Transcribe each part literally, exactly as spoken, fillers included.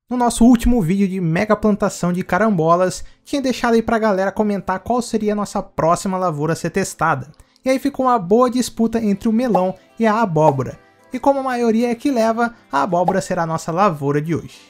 No nosso último vídeo de mega plantação de carambolas, tinha deixado aí pra galera comentar qual seria a nossa próxima lavoura a ser testada. E aí ficou uma boa disputa entre o melão e a abóbora. E como a maioria é que leva, a abóbora será a nossa lavoura de hoje.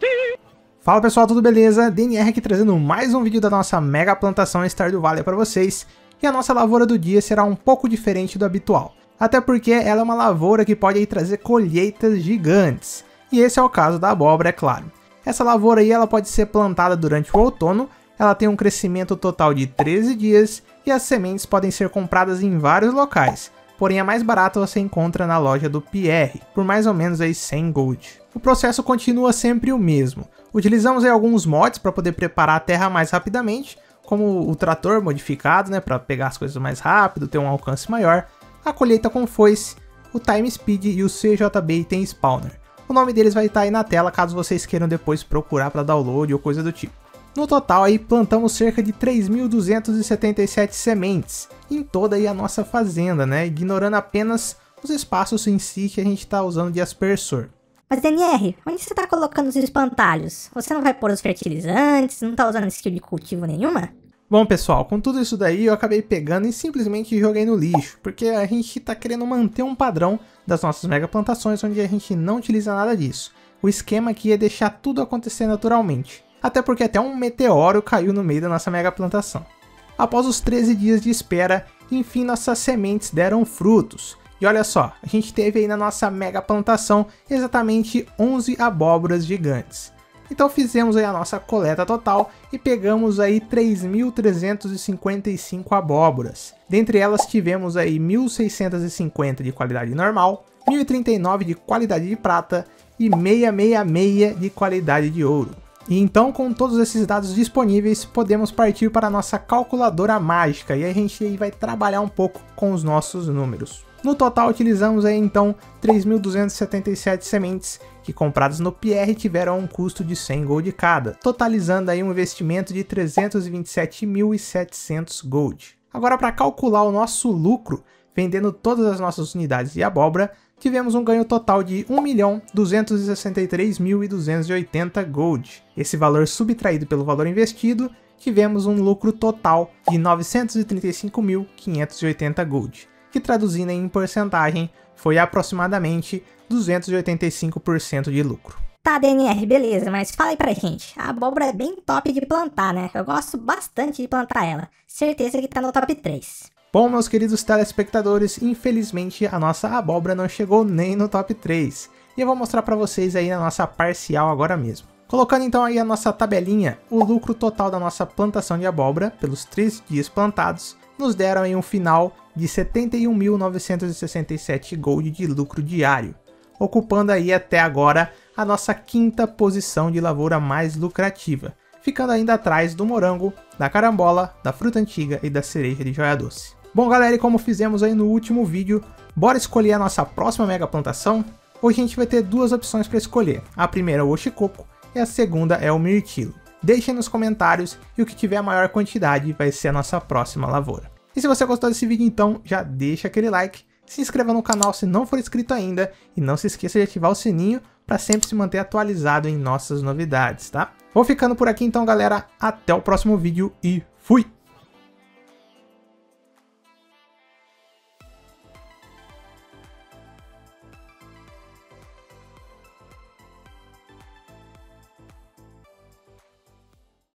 Fala pessoal, tudo beleza? D N R aqui trazendo mais um vídeo da nossa mega plantação Stardew Valley para vocês. E a nossa lavoura do dia será um pouco diferente do habitual. Até porque ela é uma lavoura que pode aí trazer colheitas gigantes. E esse é o caso da abóbora, é claro. Essa lavoura aí ela pode ser plantada durante o outono, ela tem um crescimento total de treze dias e as sementes podem ser compradas em vários locais. Porém a mais barata você encontra na loja do Pierre, por mais ou menos aí cem gold. O processo continua sempre o mesmo. Utilizamos aí alguns mods para poder preparar a terra mais rapidamente, como o trator modificado, né, para pegar as coisas mais rápido, ter um alcance maior, a colheita com foice, o time speed e o C J B Item Spawner. O nome deles vai estar aí na tela caso vocês queiram depois procurar para download ou coisa do tipo. No total aí plantamos cerca de três mil duzentas e setenta e sete sementes em toda aí a nossa fazenda, né, ignorando apenas os espaços em si que a gente está usando de aspersor. Mas D N R, onde você está colocando os espantalhos? Você não vai pôr os fertilizantes? Não está usando skill de cultivo nenhuma? Bom pessoal, com tudo isso daí eu acabei pegando e simplesmente joguei no lixo, porque a gente está querendo manter um padrão das nossas mega plantações onde a gente não utiliza nada disso. O esquema aqui é deixar tudo acontecer naturalmente, até porque até um meteoro caiu no meio da nossa mega plantação. Após os treze dias de espera, enfim nossas sementes deram frutos. E olha só, a gente teve aí na nossa mega plantação exatamente onze abóboras gigantes. Então fizemos aí a nossa coleta total e pegamos aí três mil trezentas e cinquenta e cinco abóboras. Dentre elas tivemos aí mil seiscentas e cinquenta de qualidade normal, mil e trinta e nove de qualidade de prata e seiscentos e sessenta e seis de qualidade de ouro. E então com todos esses dados disponíveis podemos partir para a nossa calculadora mágica e a gente aí vai trabalhar um pouco com os nossos números. No total utilizamos aí então três mil duzentas e setenta e sete sementes que compradas no Pierre tiveram um custo de cem gold cada, totalizando aí um investimento de trezentos e vinte e sete mil e setecentos gold. Agora para calcular o nosso lucro, vendendo todas as nossas unidades de abóbora, tivemos um ganho total de um milhão duzentos e sessenta e três mil e duzentos e oitenta gold. Esse valor subtraído pelo valor investido, tivemos um lucro total de novecentos e trinta e cinco mil quinhentos e oitenta gold. Que traduzindo em porcentagem foi aproximadamente duzentos e oitenta e cinco por cento de lucro. Tá, D N R, beleza, mas fala aí pra gente, a abóbora é bem top de plantar, né? Eu gosto bastante de plantar ela, certeza que tá no top três. Bom, meus queridos telespectadores, infelizmente a nossa abóbora não chegou nem no top três. E eu vou mostrar pra vocês aí na nossa parcial agora mesmo. Colocando então aí a nossa tabelinha, o lucro total da nossa plantação de abóbora, pelos três dias plantados, nos deram aí um final de setenta e um mil novecentos e sessenta e sete gold de lucro diário, ocupando aí até agora a nossa quinta posição de lavoura mais lucrativa, ficando ainda atrás do morango, da carambola, da fruta antiga e da cereja de joia doce. Bom galera, e como fizemos aí no último vídeo, bora escolher a nossa próxima mega plantação? Hoje a gente vai ter duas opções para escolher, a primeira é o oxi-coco e a segunda é o mirtilo. Deixem nos comentários e o que tiver a maior quantidade vai ser a nossa próxima lavoura. E se você gostou desse vídeo então, já deixa aquele like, se inscreva no canal se não for inscrito ainda e não se esqueça de ativar o sininho para sempre se manter atualizado em nossas novidades, tá? Vou ficando por aqui então galera, até o próximo vídeo e fui!